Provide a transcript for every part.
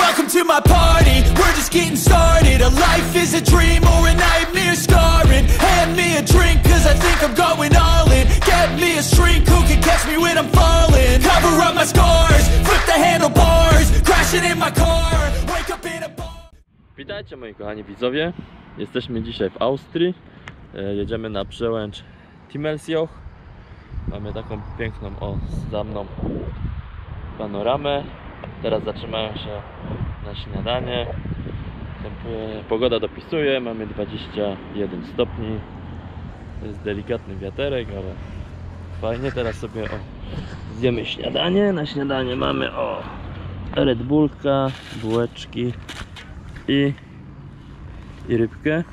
Welcome to my party, we're just getting started. A life is a dream or a nightmare scarring. Hand me a drink cause I think I'm going all in. Get me a shrink who can catch me when I'm falling. Cover up my scars, flip the handlebars. Crashing in my car, wake up in a bar. Witajcie moi kochani widzowie. Jesteśmy dzisiaj w Austrii. Jedziemy na przełęcz Timmelsjoch. Mamy taką piękną, za mną panoramę. Teraz zatrzymają się na śniadanie. Pogoda dopisuje, mamy 21 stopni. Jest delikatny wiaterek, ale fajnie. Teraz sobie zjemy śniadanie. Na śniadanie mamy Red Bullka, bułeczki i rybkę.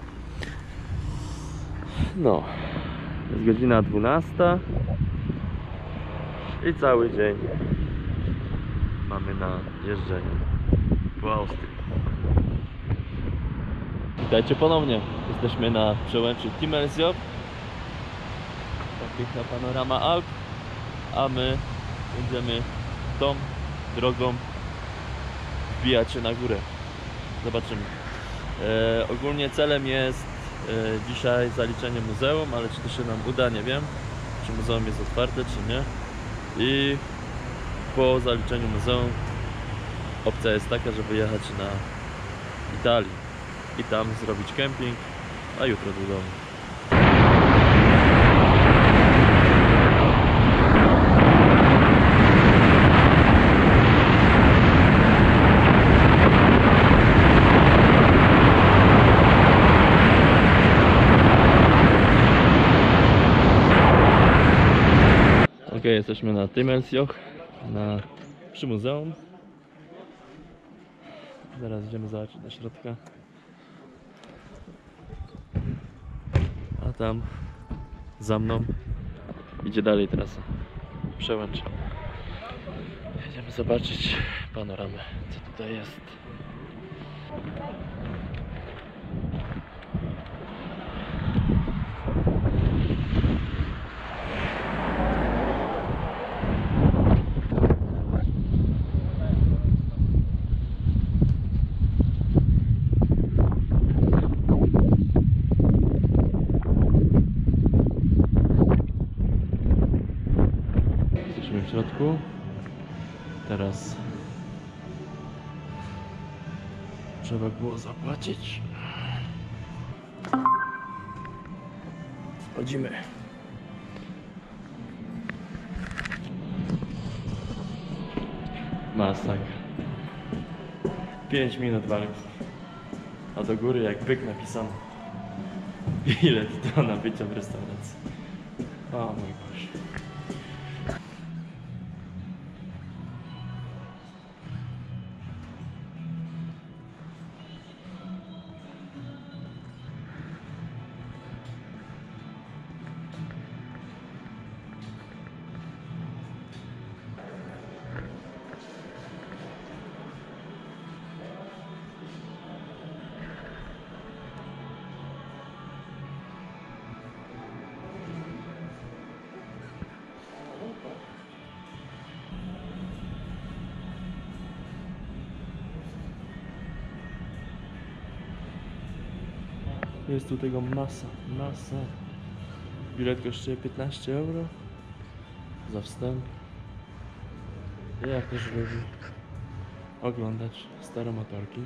No, jest godzina 12 i cały dzień mamy na jeżdżeniu po Austrii. Witajcie ponownie. Jesteśmy na przełęczy Timmelsjoch. Piękna panorama Alp, a my będziemy tą drogą wbijać się na górę. Zobaczymy. Ogólnie celem jest dzisiaj zaliczenie muzeum, ale czy to się nam uda, nie wiem. Czy muzeum jest otwarte, czy nie. I po zaliczeniu muzeum opcja jest taka, żeby jechać na Italię i tam zrobić kemping, a jutro do domu. Ok, jesteśmy na Timmelsjoch, przy muzeum. Zaraz idziemy zobaczyć do środka. A tam za mną idzie dalej trasa. Przełęcz. Idziemy zobaczyć panoramę, co tutaj jest. W środku. Teraz trzeba było zapłacić. Wchodzimy. Masakra. 5 minut walki. A do góry jak byk napisano. Ile to na bycia w restauracji. O mój Boże. Jest tu tego masa. Bilet kosztuje 15 euro za wstęp. Ja też lubię oglądać stare motorki.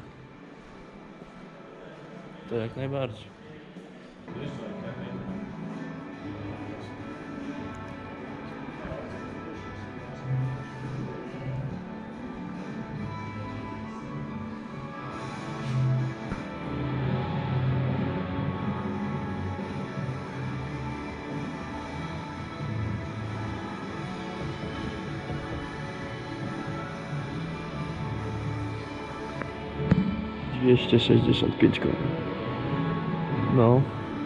To jak najbardziej. $265 koni. No.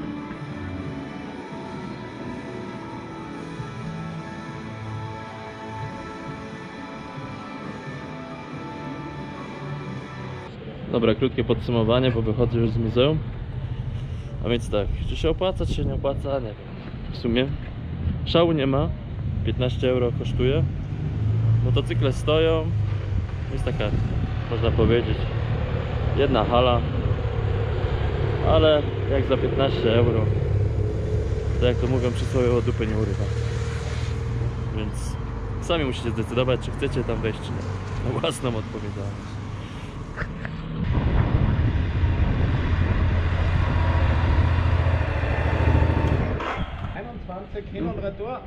Dobra, krótkie podsumowanie, bo wychodzę już z muzeum. A więc tak, czy się opłaca, czy się nie opłaca? Nie wiem. W sumie szału nie ma. 15 euro kosztuje. Motocykle stoją. Jest taka można powiedzieć. Jedna hala, ale jak za 15 euro, to jak to mówią przysłowiowo, dupy nie urywa. Więc sami musicie zdecydować, czy chcecie tam wejść, czy nie. Na własną odpowiedzialność. 21 hin und retour.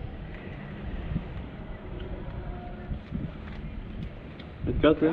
Mit Karte?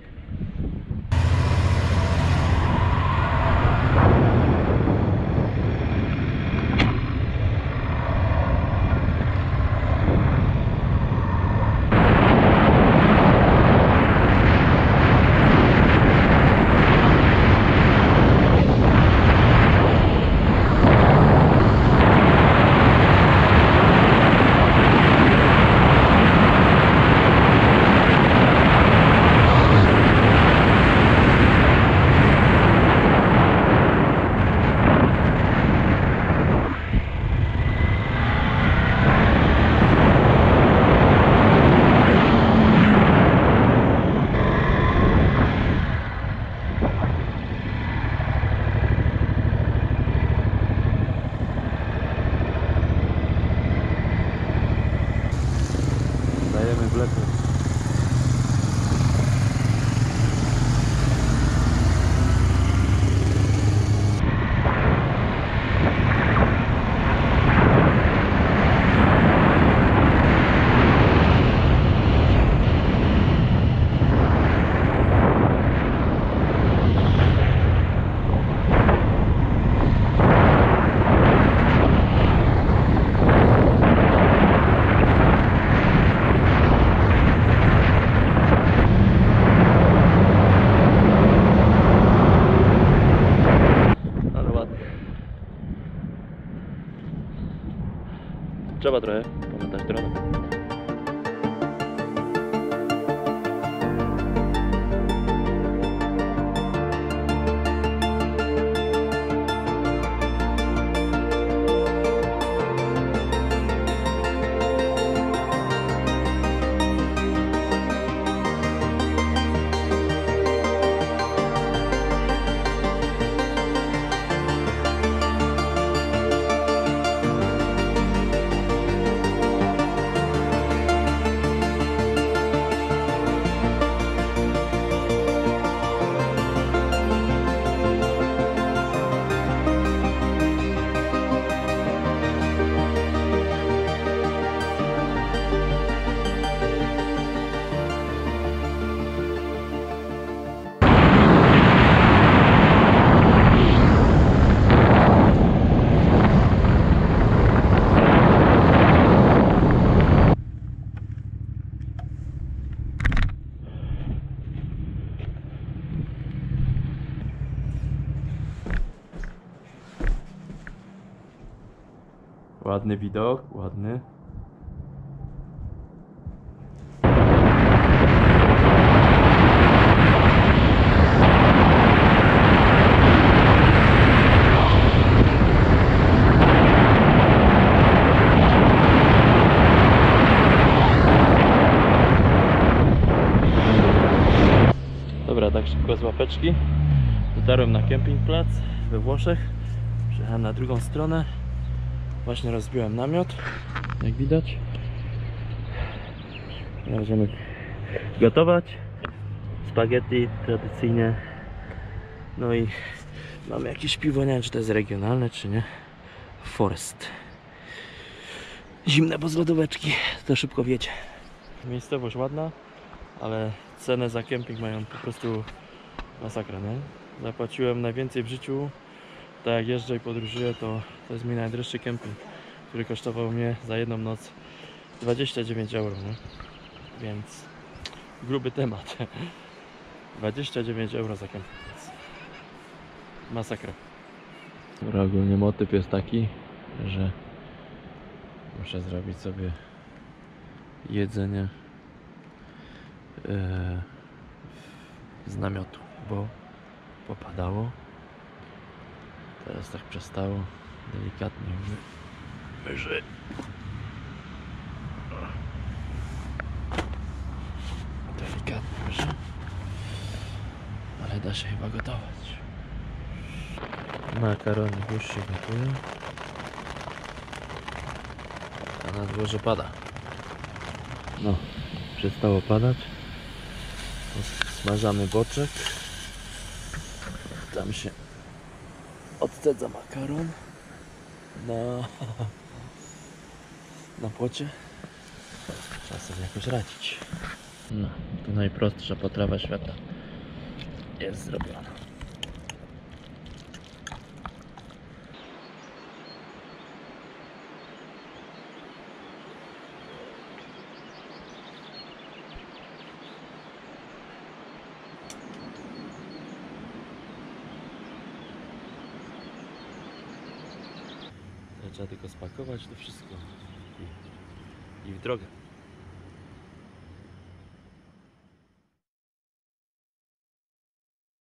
Dajemy wlepy. Trzeba trochę pamiętać dronem. Ładny widok, ładny. Dobra, tak szybko z łapeczki. Dotarłem na kempingplac we Włoszech. Przyjechałem na drugą stronę. Właśnie rozbiłem namiot, jak widać. Będziemy gotować spaghetti tradycyjnie. No i mamy jakieś piwo, nie wiem czy to jest regionalne czy nie. Forest. Zimne bez lodóweczki, to szybko wiecie. Miejscowość ładna, ale cenę za kemping mają po prostu masakra, nie? Zapłaciłem najwięcej w życiu. Tak jak jeżdżę i podróżuję, to jest mój najdroższy kemping, który kosztował mnie za jedną noc 29 euro, nie? Więc gruby temat. 29 euro za kemping, więc masakra. Dobra, ogólnie motyw jest taki, że muszę zrobić sobie jedzenie z namiotu, bo popadało. Teraz tak przestało, delikatnie myży. Delikatnie myży. Trzeba się chyba gotować. Makarony już się gotują. A na dworze pada. No, przestało padać. Smażamy boczek. Tam się odcedza makaron na płocie. Trzeba sobie jakoś radzić. No, to najprostsza potrawa świata jest zrobiona. Trzeba tylko spakować to wszystko i w drogę.